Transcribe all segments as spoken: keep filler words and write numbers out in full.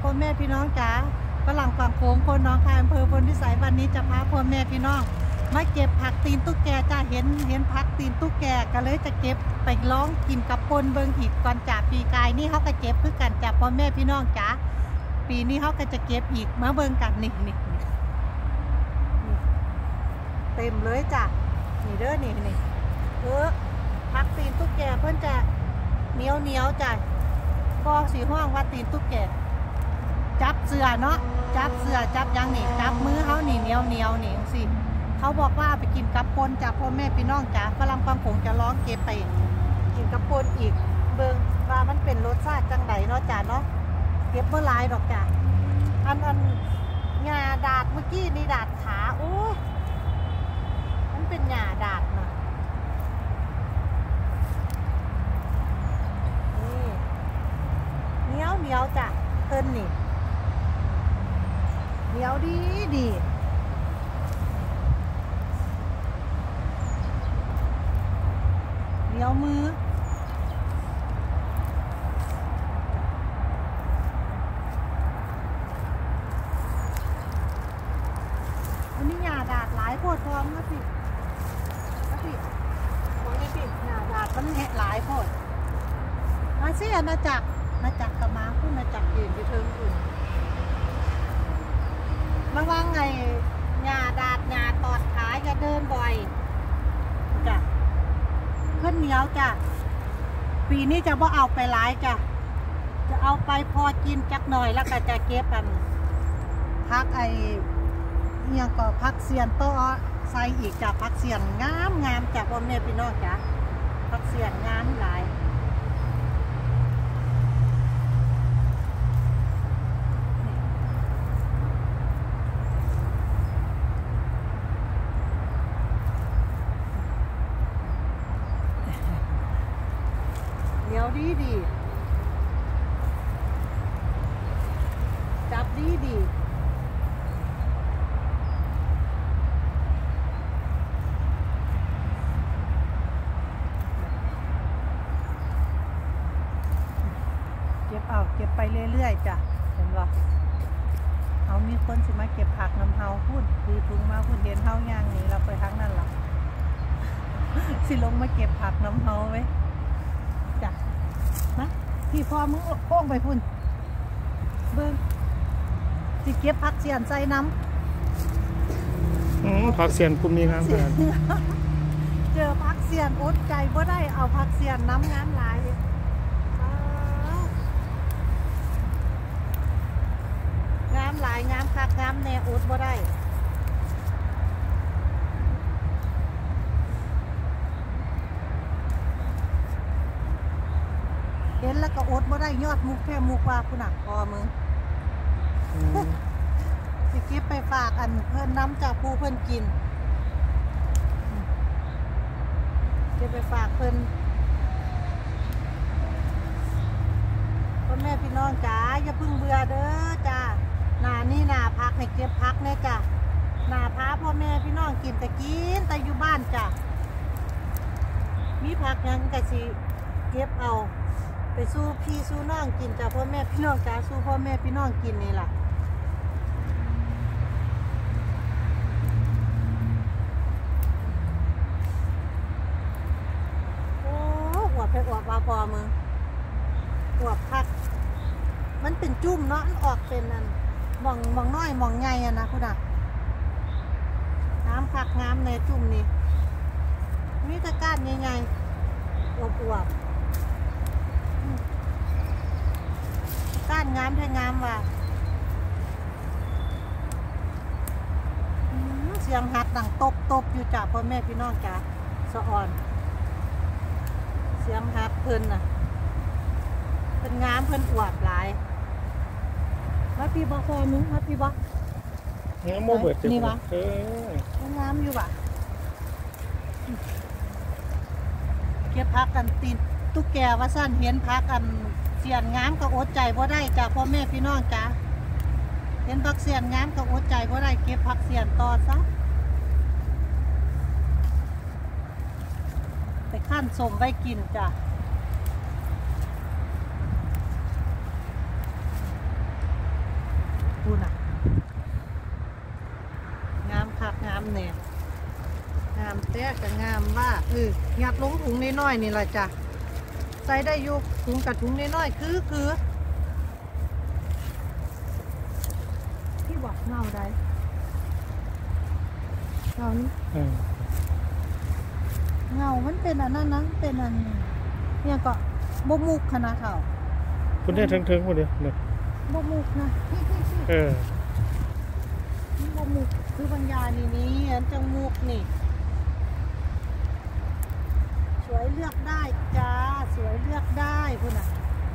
พ่อแม่พี่น้องจ๋าฝรั่งฝั่งโขงคนน้องคายอำเภอพลพิสัยวันนี้จะพาพ่อแม่พี่น้องมาเก็บผักตีนตุ๊กแกจ้าเห็นเห็นผักตีนตุ๊กแกก็เลยจะเก็บไปร้องกินกับปนเบิงอีกก่อนจากปีกายนี่เขาก็เก็บเพื่อกันจากพ่อแม่พี่น้องจ๋าปีนี้เขาก็จะเก็บอีกมาเบิงกันนี่นี่เต็มเลยจ้ะนี่เด้อนี่นี่เออผักตีนตุ๊กแกเพิ่นจะเหนียวเหนียวจ้ะก็สีห้องว่าตีนตุ๊กแกจับเสือเนาะจับเสือจับยังนี่จับมือเขานี่เหนียวเหนียวนี่สิเขาบอกว่าไปกินกับปนจากพ่อแม่พี่น้องจ๋าฝรั่งความผงจะร้องเก็บไปกินกับปนอีกเบิงว่ามันเป็นรสชาติจังไดเนาะจ้ะเนาะเก็บเมื่อไรดอกจ้ะอันอันหญ้าดาดเมื่อกี้นี่ดาดขาโอ้มันเป็นหญ้าดาดนะนี่เหนียวเหนียวจ้ะเติ้นนี่เหนียวดีดีเหนียวมืออันนี้หญ้าดาดหลายโพดพร้อมนะสินะสิโอ้ยนี่สิหญ้าดาดมันแหะหลายโพดมาสิอาณาจักรอาณาจักรกระมาคุณอาณาจักรอื่นอยู่เทิงอื่นระวังไงหญ้าดาดหญ้าตอดขาอย่าเดินบ่อยจ้ะขึ้นเหนียวจ้ะปีนี้จะบ่เอาไปหลายจ้ะจะเอาไปพอกินจักหน่อยแล้วก็จะเก็บกันพักไอเนี่ยก็พักเสียนโตใส่อีกจ้ะพักเสียนงามงามจากพ่อแม่พี่น้องจ้ะพักเสียนงามหลายเดี๋ยวดีดีจับดีดีเก็บเอาเก็บไปเรื่อยๆจ้ะเห็นป่ะเอามีคนสิมาเก็บผักน้ำเฮาพูดดีทุงมาพูดเห็นเฮาย่างนี้เราไปทั้งนั้นหรอ สิลงมาเก็บผักน้ำเฮาไว้จ้ะนะพี่พ่อมึงโค้งไปพุ่นเบิ้งสิเก็บผักเสียนใส่น้ำอืมผักเสียนคุมมีงามขนาดเจอผักเสียนอดใจบ่ได้เอาผักเสียนน้ำงานหลายงามหลายงามคักงามแน่อดบ่ได้เห็นแล้วก็อดบ่ได้ยอดมุกแค่มุกว่าคุณหนักพอมึงสิเก็บไปฝากอันเพิ่นน้ำจากผู้เพิ่นกินเก็บไปฝากเพิ่นพ่อแม่พี่น้องจ๋าอย่าเพิ่งเบื่อเด้อจ้าหน้านี่หน้าพักให้เก็บพักเนี่ยจ้ะหน้าพาพ่อแม่พี่น้องกินแต่กินแต่อยู่บ้านจ้ะมีผักยังกะสิเก็บเอาไปสู้พี่สู้น้องกินจ้ะพ่อแม่พี่น้องจ้าสู้พ่อแม่พี่น้องกินนี่แหละโอ้อวบไปอวบมาพอมึงอวบพักมันเป็นจุ่มเนาะมันออกเป็นนั่นมองมองน้อยมองใหญ่อะนะคุณอ่ะน้ำผักงามในจุ่มนี่มีตะก้านใหญ่ๆอวบอวบก้านงามแท้งามว่ะเสียงหัดดังตบตบอยู่จ้ะพ่อแม่พี่น้องจ้ะสะอ่อนเสียงหัดเพิ่นน่ะเพิ่นงามเพิ่นอวบหลายมาพี่บอกพอมึงมาพี่บอกงามโมเบิดนี่วะเอองามอยู่ว่ะเก็บพักกันตีนตุ๊กแกว่าสั้นเห็นพักกันเสียนงามก็อดใจบ่ได้จากพ่อแม่พี่น้องจ้าเห็นพักเสียนงามก็อดใจบ่ได้เก็บพักเสียนต่อซะไปขั้นสมไว้กินจ้ะ นพูน่ะงามคักงามแน่งามแท้กับงามว่าเออยัดลงถุงน้อยๆนี่แหละจ้ะใส่ได้อยู่ถุงกับถุงน้อยๆคือคือที่บอกเงาได้เงานี้อืมเงามันเป็นอันนั้นนะเป็นอันเนี่ยก็บมุกขนาดเท่าคุณได้ทั้งทั้งคนเดียวเนี่ยบมุกนะพี่พี่พี่เออบมุกคือบางยานี่นี่อันจังมุกนี่สวยเลือกได้จ้าสวยเลือกได้คุณน่ะ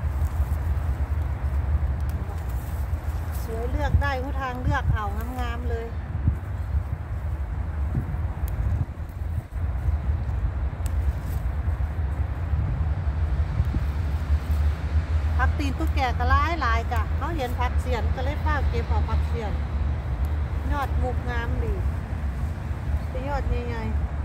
สวยเลือกได้ผู้ทางเลือกเอางามๆเลยพักตีนตุ๊กแกก็ร้ายหลายจ้ะเขาเห็นพักเสียนก็เลยฟ้าเก็บเอาพักเสียนยอดมุกงามดีเป็นยอดใหญ่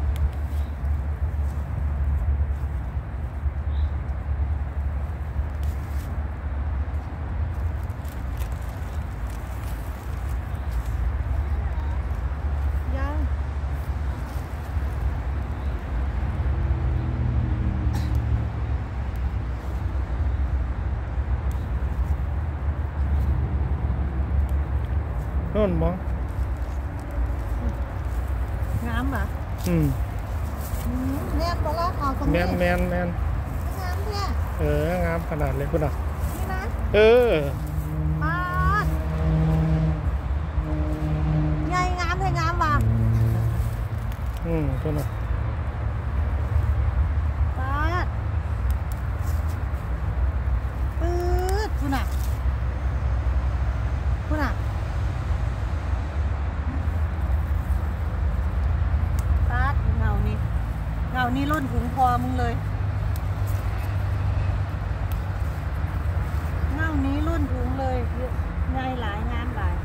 ๆยังโน่นมองงามอ่ะอืมแน่นบ่ละเอาตรงแมนี้นแมนแมนงามเนี่ยเอองามขนาดเลยคุณอ่ะนี่นะเออปาดใหญ่งามเลยงามว่ะอืมคุณอ่ะปาดปื๊ดคุณน่ะคุณน่ะปาดเงานี่เงานี่ล้นถุงพอมึงเลยเงานี้ล้นถุงเลยง่ายหลายงามหลาย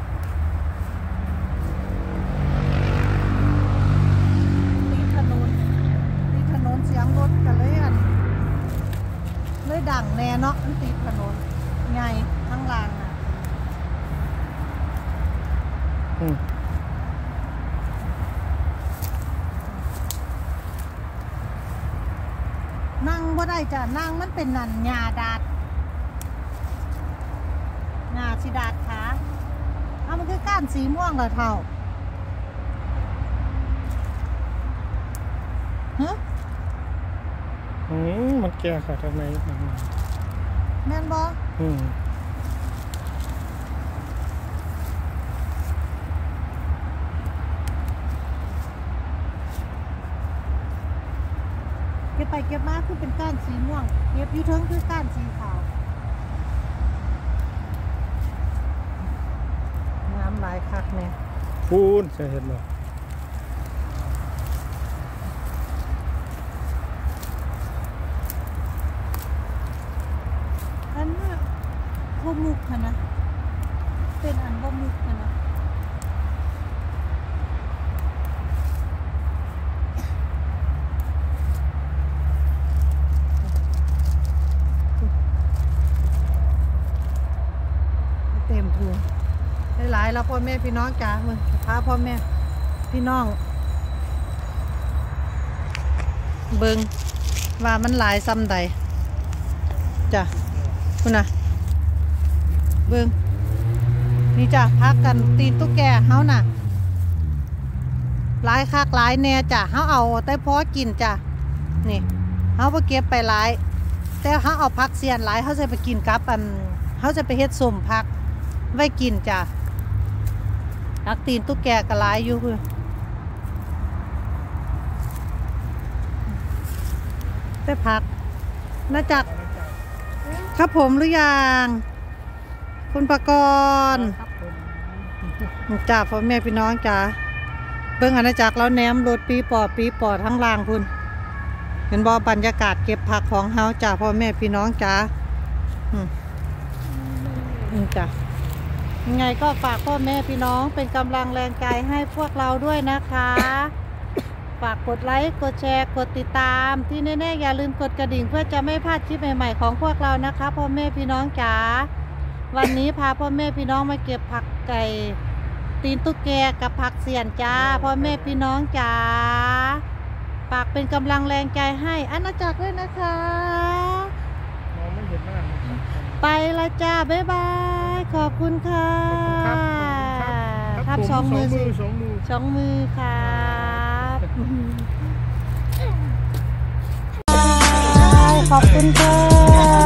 ตีถนนตีถนนเสียงรถกันเลยอันเลยดังแน่เนาะมันตีถนนใหญ่ทั้งรางอ่ะอืมนั่งบ่ได้จ้ะนั่งมันเป็นนันหญ้าดาดหญ้าสิดาดขาเอามันคือก้านสีม่วงเหรอเท่าฮะอืมมันแก่ค่ะทำไมอืมแม่นบ่อืมเก็บไปเก็บมาคือเป็นก้านสีม่วงเก็บอยู่เทิงคือก้านสีขาวงามหลายคักแน่พูนจะเห็นบ่อันน่ะบ่มุกค่ะนะเป็นอันบ่มุกค่ะนะเต็มถุงหลายๆแล้วพ่อแม่พี่น้องจ๋ามึงพาพ่อแม่พี่น้องเบิ่งว่ามันหลายซ้ำใดจ้ะคุณน่ะเบิ่งนี่จ้ะพักกันตีนตุ๊กแกเฮาน่ะหลายคักหลายแน่จ้ะเฮาเอาแต่พอกินจ้ะนี่เฮาบ่เก็บไปหลายแต่เฮาเอาผักเสียนหลายเฮาจะไปกินกับอันเฮาจะไปเฮ็ดส้มผักไว้กินจ้ะผักตีนตุ๊กแกก็หลายอยู่คือแต่ผักน่าจักครับผมหรือยังคุณประกรณ์จ้าพ่อแม่พี่น้องจ้าเบิ่งอาณาจักรแล้วแนมรถปีปอปีปอทั้งล่างคุณเป็นบ่บรรยากาศเก็บผักของเฮาจ้าพ่อแม่พี่น้องจ้าอืมอืมจ้ายังไงก็ฝากพ่อแม่พี่น้องเป็นกำลังแรงใจให้พวกเราด้วยนะคะฝากกดไลค์กดแชร์กดติดตามที่แน่ๆอย่าลืมกดกระดิ่งเพื่อจะไม่พลาดคลิปใหม่ๆของพวกเรานะคะพ่อแม่พี่น้องจ๋าวันนี้พาพ่อแม่พี่น้องมาเก็บผักกไก่ตีนตุ๊กแกกับผักเสียนจ้าพ่อแม่พี่น้องจ้าฝากเป็นกำลังแรงใจให้อาณาจักรด้วยนะคะมองไม่เห็นหน้านะครับไปละจ้าบ๊ายบายขอบคุณค่ะขอบคุณครับทับผมสองมือสิสองมือสองมือครับขอบคุณค่ะ